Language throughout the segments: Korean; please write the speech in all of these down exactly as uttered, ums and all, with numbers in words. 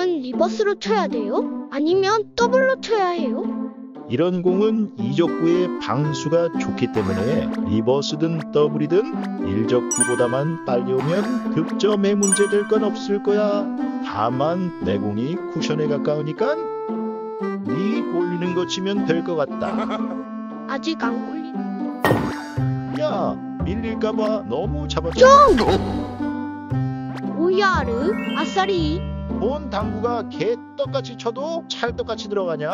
공은 리버스로 쳐야 돼요? 아니면 더블로 쳐야 해요? 이런 공은 이적구의 방수가 좋기 때문에 리버스든 더블이든 일적구보다만 빨리 오면 득점에 문제될 건 없을 거야. 다만 내 공이 쿠션에 가까우니까 네 골리는 거 치면 될 것 같다. 아직 안 골린. 야, 밀릴까봐 너무 잡았다. 좀! 오야르 아싸리. 뭔 당구가 개떡같이 쳐도 찰떡같이 들어가냐?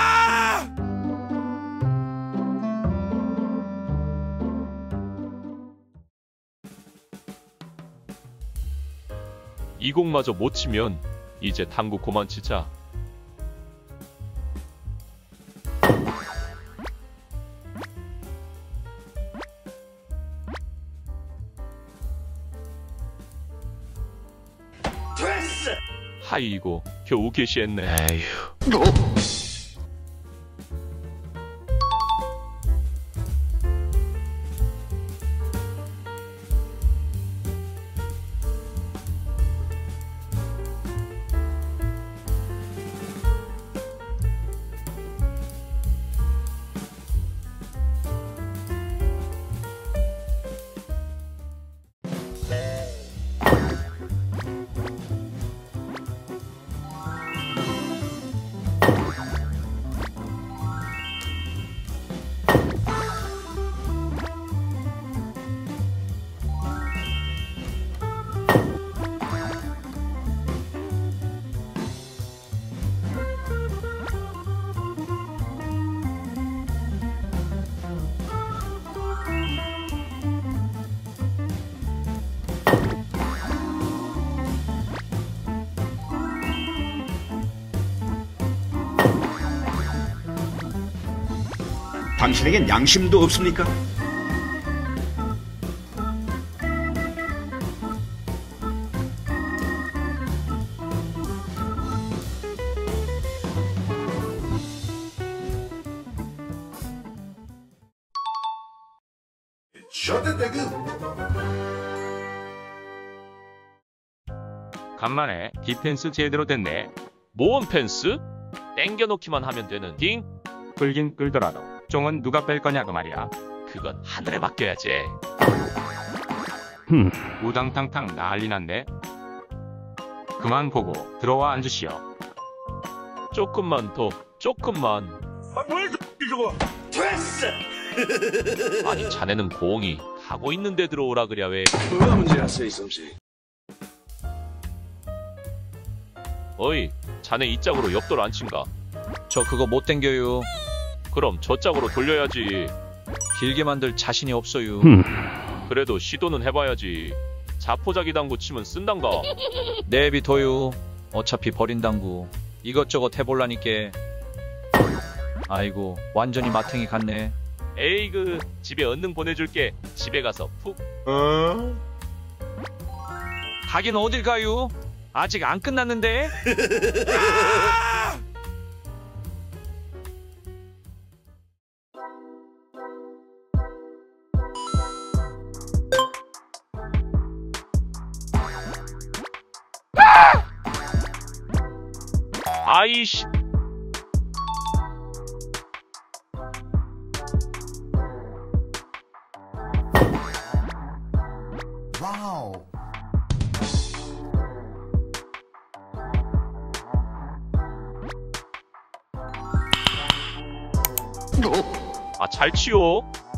이 공마저 못 치면 이제 당구 그만 치자. 하이고 겨우 개시했네. 에휴. 당신에겐 양심도 없습니까? 간만에 디펜스 제대로 됐네. 모험 펜스? 땡겨놓기만 하면 되는 딩? 끌긴 끌더라도 쫑은 누가 뺄 거냐고 말이야. 그건 하늘에 맡겨야지. 흠. 우당탕탕 난리 났네. 그만 보고 들어와 앉으시오. 조금만 더, 조금만. 아, 뭘 저거? 됐어! 아니 자네는 공이 가고 있는데 들어오라 그랴 왜. 뭐가 문제야, 세이솜씨? 어이, 자네 이 짝으로 옆돌 안 친가? 저 그거 못 당겨요. 그럼 저 짝으로 돌려야지. 길게 만들 자신이 없어요. 그래도 시도는 해봐야지. 자포자기 당구 치면 쓴단가. 내비둬요. 어차피 버린 당구. 이것저것 해볼라니께. 아이고 완전히 마탱이 같네. 에이그 집에 언능 보내줄게. 집에 가서 푹. 어? 가긴 어딜 가요? 아직 안 끝났는데. 아이씨. 와우. 아, 잘 치워.